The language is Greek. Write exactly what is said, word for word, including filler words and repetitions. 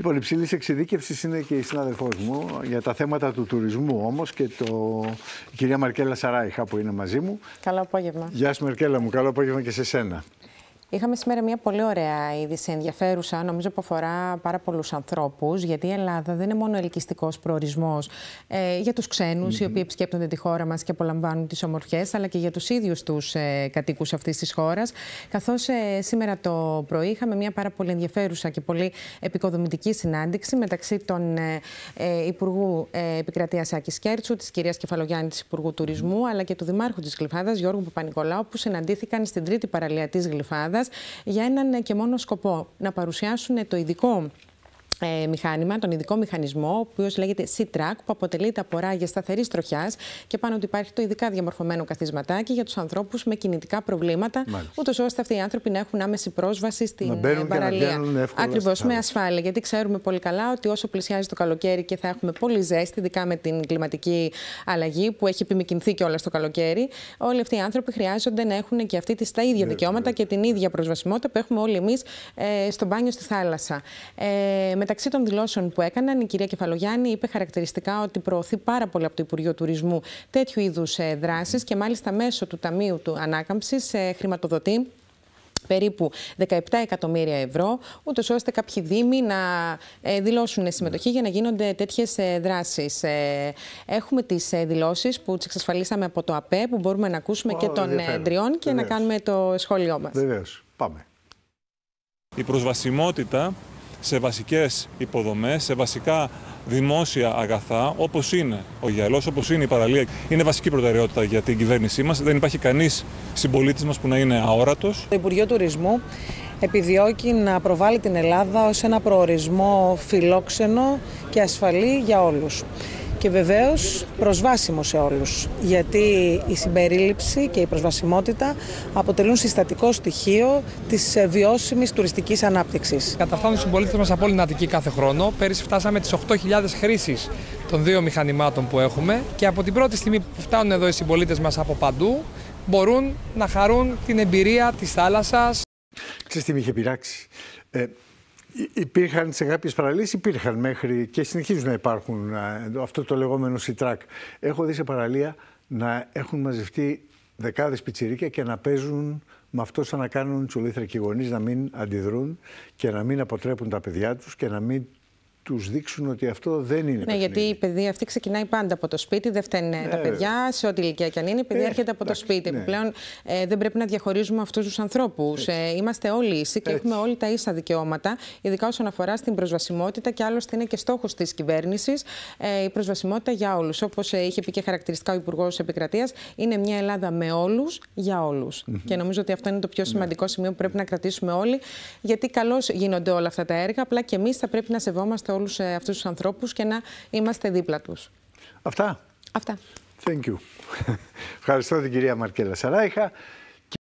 Λοιπόν, υψηλής εξειδίκευσης είναι και η συνάδελφός μου για τα θέματα του τουρισμού όμως και το... η κυρία Μαρκέλα Σαράιχα που είναι μαζί μου. Καλό απόγευμα. Γεια σου Μαρκέλα μου, καλό απόγευμα και σε σένα. Είχαμε σήμερα μια πολύ ωραία είδηση, ενδιαφέρουσα, νομίζω που αφορά πάρα πολλούς ανθρώπους, γιατί η Ελλάδα δεν είναι μόνο ελκυστικός προορισμός ε, για τους ξένους, mm-hmm. οι οποίοι επισκέπτονται τη χώρα μας και απολαμβάνουν τις ομορφιές, αλλά και για τους ίδιους τους ε, κατοίκους αυτής της χώρας. Καθώς ε, σήμερα το πρωί είχαμε μια πάρα πολύ ενδιαφέρουσα και πολύ επικοδομητική συνάντηση μεταξύ των ε, ε, Υπουργού ε, Επικρατείας Άκης Κέρτσου, της κυρίας Κεφαλογιάννη, της Υπουργού Τουρισμού, αλλά και του Δημάρχου της Γλυφάδας, Γιώργου Παπα-Νικολάου, που συναντήθηκαν στην τρίτη παραλία της Γλυφάδας για έναν και μόνο σκοπό, να παρουσιάσουν το ειδικό Ε, μηχάνημα, τον ειδικό μηχανισμό, ο οποίος λέγεται Sea-Track, που αποτελείται από ράγες σταθερής τροχιάς και πάνω του υπάρχει το ειδικά διαμορφωμένο καθισματάκι για τους ανθρώπους με κινητικά προβλήματα, ούτως ώστε αυτοί οι άνθρωποι να έχουν άμεση πρόσβαση στην παραλία. Ακριβώς, με ασφάλεια. Γιατί ξέρουμε πολύ καλά ότι όσο πλησιάζει το καλοκαίρι και θα έχουμε πολύ ζέστη, ειδικά με την κλιματική αλλαγή που έχει επιμηκυνθεί και όλα στο καλοκαίρι, όλοι αυτοί οι άνθρωποι χρειάζονται να έχουν και αυτοί τις, τα ίδια δικαιώματα και την ίδια προσβασιμότητα που έχουμε όλοι εμείς ε, στο μπάνιο στη θάλασσα. Ε, Μεταξύ των δηλώσεων που έκαναν, η κυρία Κεφαλογιάννη είπε χαρακτηριστικά ότι προωθεί πάρα πολύ από το Υπουργείο Τουρισμού τέτοιου είδους δράσεις και μάλιστα μέσω του Ταμείου του Ανάκαμψης χρηματοδοτεί περίπου δεκαεπτά εκατομμύρια ευρώ, ούτως ώστε κάποιοι δήμοι να δηλώσουν συμμετοχή για να γίνονται τέτοιες δράσεις. Έχουμε τις δηλώσεις που τις εξασφαλίσαμε από το ΑΠΕ, που μπορούμε να ακούσουμε oh, και των τριών και Βεβαίως. να κάνουμε το σχόλιο μας. Βεβαίως. Πάμε. Η προσβασιμότητα σε βασικές υποδομές, σε βασικά δημόσια αγαθά, όπως είναι ο γυαλός, όπως είναι η παραλία, είναι βασική προτεραιότητα για την κυβέρνησή μας. Δεν υπάρχει κανείς συμπολίτης μας που να είναι αόρατος. Το Υπουργείο Τουρισμού επιδιώκει να προβάλλει την Ελλάδα ως ένα προορισμό φιλόξενο και ασφαλή για όλους. Και βεβαίως προσβάσιμο σε όλους, γιατί η συμπερίληψη και η προσβασιμότητα αποτελούν συστατικό στοιχείο της βιώσιμης τουριστικής ανάπτυξης. Καταφτάνουν οι συμπολίτες μας από όλη την Αττική κάθε χρόνο. Πέρυσι φτάσαμε τις οκτώ χιλιάδες χρήσεις των δύο μηχανημάτων που έχουμε και από την πρώτη στιγμή που φτάνουν εδώ οι συμπολίτες μας από παντού μπορούν να χαρούν την εμπειρία της θάλασσας. Ξέρεις τι με είχε πειράξει. Ε... Υπήρχαν σε κάποιες παραλίες, υπήρχαν μέχρι και συνεχίζουν να υπάρχουν αυτό το λεγόμενο Sea-Track. Έχω δει σε παραλία να έχουν μαζευτεί δεκάδες πιτσιρίκια και να παίζουν με αυτό σαν να κάνουν τσουλήθρα και οι γονείς να μην αντιδρούν και να μην αποτρέπουν τα παιδιά τους και να μην τους δείξουν ότι αυτό δεν είναι ναι, παιχνίδι. Γιατί η παιδεία αυτή ξεκινάει πάντα από το σπίτι, δεν φταίνε ναι, τα παιδιά, σε ό,τι ηλικία και αν είναι, η παιδεία ε, έρχεται από εντάξει, το σπίτι. Ναι. Επιπλέον ε, δεν πρέπει να διαχωρίζουμε αυτούς τους ανθρώπους. Ε, είμαστε όλοι ίσοι και Έτσι. έχουμε όλοι τα ίσα δικαιώματα, ειδικά όσον αφορά στην προσβασιμότητα και άλλωστε είναι και στόχος της κυβέρνησης ε, η προσβασιμότητα για όλους. Όπως ε, είχε πει και χαρακτηριστικά ο Υπουργός Επικρατείας, είναι μια Ελλάδα με όλους για όλους. Mm-hmm. Και νομίζω ότι αυτό είναι το πιο σημαντικό σημείο που πρέπει να κρατήσουμε όλοι, γιατί καλώς γίνονται όλα αυτά τα έργα, απλά και εμείς θα πρέπει να σεβόμαστε όλους αυτούς τους ανθρώπους και να είμαστε δίπλα τους. Αυτά. Αυτά. Thank you. Ευχαριστώ την κυρία Μαρκέλα Σαράιχα.